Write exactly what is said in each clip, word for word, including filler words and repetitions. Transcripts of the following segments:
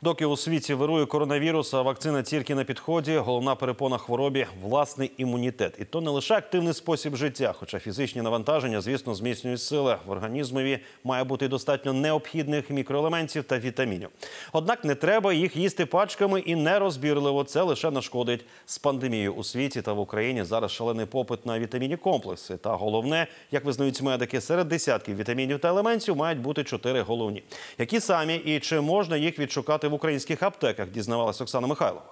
Доки у світі вирує коронавірус, а вакцина тільки на підході, головна перепона хворобі – власний імунітет. І то не лише активний спосіб життя, хоча фізичні навантаження, звісно, зміцнюють сили. В організмові має бути достатньо необхідних мікроелементів та вітамінів. Однак не треба їх їсти пачками і нерозбірливо. Це лише нашкодить. З пандемією у світі та в Україні зараз шалений попит на вітамінні комплекси. Та головне, як визнають медики, серед десятків вітамінів та елементів мають бути чотири головні. Які самі і чи можна їх відшукати в українських аптеках, дізнавалася Оксана Михайлова.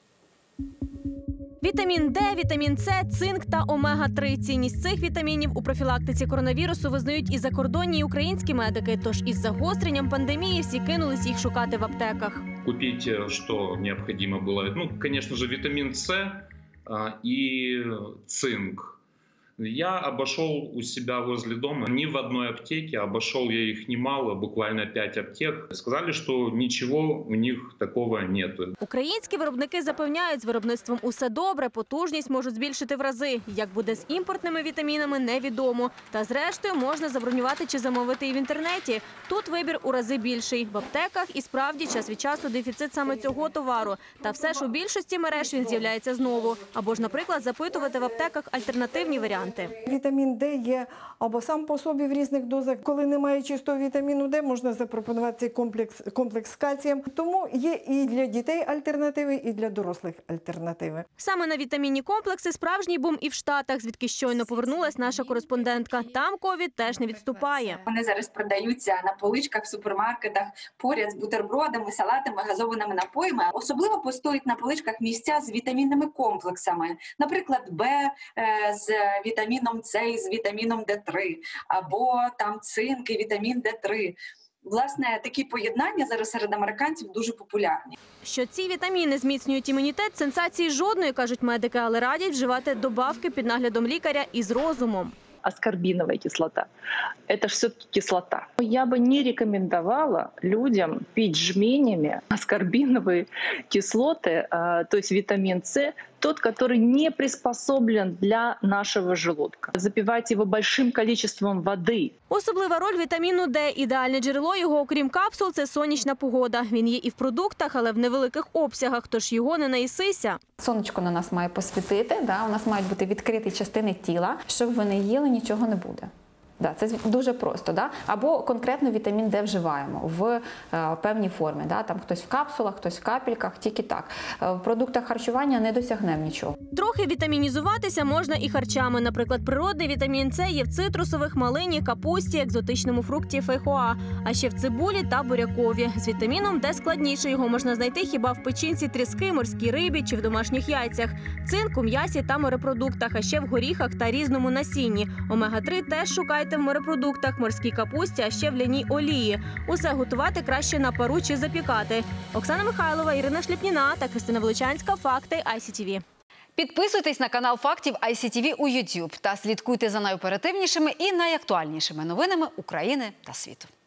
Вітамін Д, вітамін С, цинк та омега три. Цінність цих вітамінів у профілактиці коронавірусу визнають і закордонні, і українські медики. Тож із загостренням пандемії всі кинулись їх шукати в аптеках. Купить, что необходимо было, ну, конечно же, витамин С и цинк. Я обошел у себя возле дома, не в одной аптеке, обошел я их немало, буквально пять аптек. Сказали, что ничего у них такого нету. Українські виробники запевняють, з виробництвом усе добре, потужність можуть збільшити в рази. Як буде з імпортними вітамінами, невідомо. Та зрештою можна забронювати чи замовити і в інтернеті. Тут вибір у рази більший. В аптеках і справді час від часу дефіцит саме цього товару. Та все ж у більшості мереж він з'являється знову. Або ж, наприклад, запитувати в аптеках альтернативні варіанти. Вітамін Д є або сам по собі в різних дозах. Коли немає чистого вітаміну Д, можна запропонувати цей комплекс, комплекс з кальцієм. Тому є і для дітей альтернативи, і для дорослих альтернативи. Саме на вітамінні комплекси справжній бум і в Штатах, звідки щойно повернулась наша кореспондентка. Там ковід теж не відступає. Вони зараз продаються на поличках в супермаркетах поряд з бутербродами, салатами, газованими напоями. Особливо постоять на поличках місця з вітамінними комплексами. Наприклад, Б з вітаміном С і з вітаміном Д три, або там цинк і вітамін Д три. Власне, такі поєднання зараз серед американців дуже популярні. Що ці вітаміни зміцнюють імунітет, сенсації жодної, кажуть медики, але радять вживати добавки під наглядом лікаря і з розумом. Аскорбиновая кислота. Это же все-таки кислота. Я бы не рекомендовала людям пить жменями аскорбиновые кислоты, то есть витамин С, тот, который не приспособлен для нашего желудка. Запивать его большим количеством воды. Особлива роль вітаміну Д. Ідеальне джерело його, окрім капсул, це сонячна погода. Він є і в продуктах, але в невеликих обсягах, тож його не наїсися. Сонечко на нас має посвітити, да? У нас мають бути відкриті частини тіла, щоб ви не їли, нічого не буде. Да, це дуже просто. Да? Або конкретно вітамін Д вживаємо в е, певній формі. Да? Там хтось в капсулах, хтось в капельках, тільки так. Е, в продуктах харчування не досягнемо нічого. Трохи вітамінізуватися можна і харчами. Наприклад, природний вітамін С є в цитрусових, малині, капусті, екзотичному фрукті фейхоа, а ще в цибулі та бурякові. З вітаміном Д складніше. Його можна знайти хіба в печінці тріски, морській рибі чи в домашніх яйцях. Цинк у м'ясі та морепродуктах, а ще в горіхах та різному насінні. омега три теж шукайте в морепродуктах, морській капусті, а ще в ляній олії. Усе готувати краще на пару чи запікати. Оксана Михайлова, Ірина Шліпніна та Христина Величанська. Факти ай сі ті ві. Підписуйтесь на канал Фактів ай сі ті ві у ютуб та слідкуйте за найоперативнішими і найактуальнішими новинами України та світу.